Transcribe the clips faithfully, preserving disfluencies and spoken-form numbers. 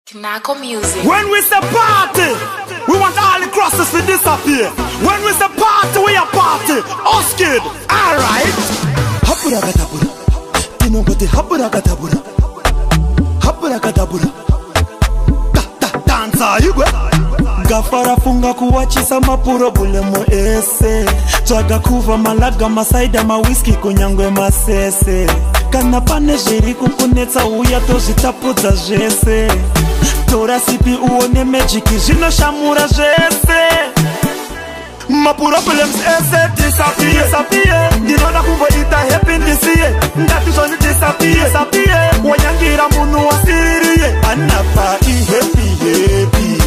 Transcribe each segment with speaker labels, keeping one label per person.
Speaker 1: Knaco music.
Speaker 2: When we say party, we want all the crosses to disappear. When we say party, we are party. Us kid, alright. Hapura katabura, tino gote hapura katabura, hapura katabura. Ta ta danza yugwe. Gafara funga kuwachisa mapuro bule mo ese. Twaga kuva malaga masaida ma whisky kunyangwe masese. Kana pane jeri kukunetsa uya tozitapudza zvese. Tora sipi uone magic zino shamura jese. Mapuro problems ese disappear, disappear. Ndinona kumbo ita happy ndisiye. Ndati zoni disappear, disappear. Wanyangira munu wasiriye. Anapa i happy happy.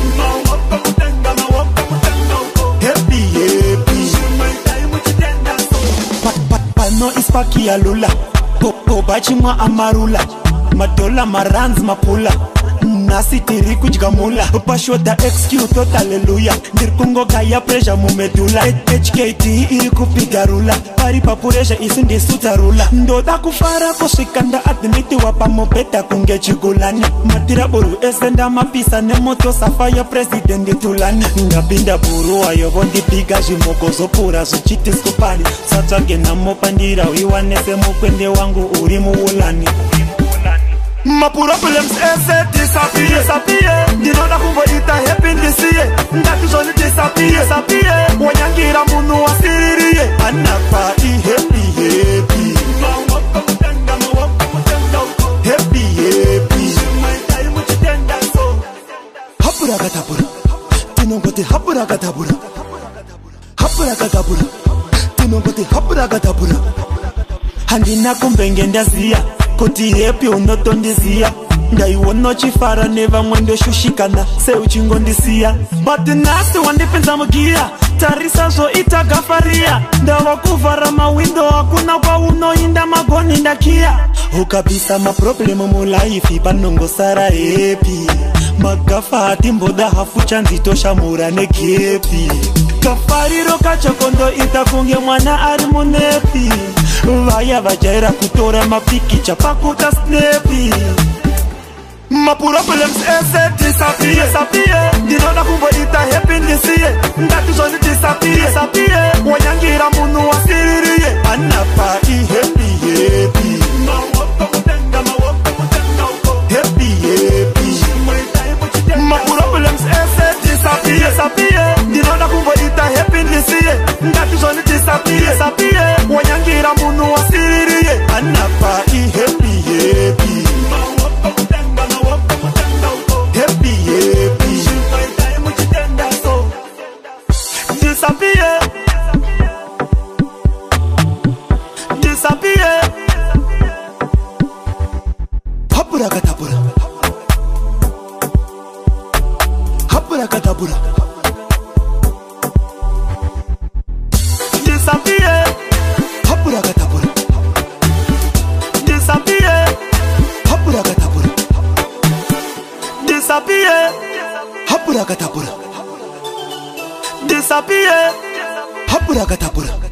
Speaker 2: Happy happy. Pano ispaki ya lula. Popo bachimwa amarula. Madola maranz mapula. Nasi tiri kujgamula. Pashoda excuse tot hallelujah. Ndirkungo kaya pressure mumedula. H K T iri kupigarula. Pari papuresha isindi sutarula. Ndoda kufara koshikanda admiti wapa mopeta kunge chigulani. Matira boru esenda mapisa ne moto safaya president tulani. Ngabinda buru ayobondi piga jimogozo pura zuchiti skupani. Satage na mopandira wiwanese mukwende wangu uri muulani. Mapuro problems ese disappear, disappear. Ndinona kumbo ita happy ndisiye. Ndati zoni disappear, disappear. Wanyangira munu wasiriye. Anapa i happy happy. Happy happy. Hapura katabura, tinongote hapura katabura. Hapura katabura, tinongote hapura katabura. Handina kumbenge ndazia. Koti happy unotondizia. Ndaiwono chifara neva mwendo shushikana. Se uchingondisia. But the nasty one depends on mugia. Tarisa zo ita gafaria. Ndawa kuvara mawindo hakuna kwa uno inda magoni ndakia. Ukabisa ma problemu mu life panongo sara happy. Magafa hati mboda hafu chanzito shamura negepi. Kafariro kachokondo itakunge mwana ari munepi. Vaya vajaira kutora mapiki chapakuta snappy. Mapuro problems ese disappear, disappear. Ndinona kumbo ita happy ndisiye. Ndati zoni disappear, disappear. Wanyangira munu wasiriye. Anapa i happy happy. Happy happy. Mapuro problems ese disappear, disappear. Ndinona kumbo ita happy ndisiye. Ndati zoni disappear, disappear. Wanyangira munu wasiriye. Anapa i happy happy. Happy happy. Disappear. Disappear. Hapura katabura. Hapura katabura. Disappear. Hapura katabura. Disappear. Hapura katabura. Disappear. Hapura katabura. Disappear. Hapura katabura.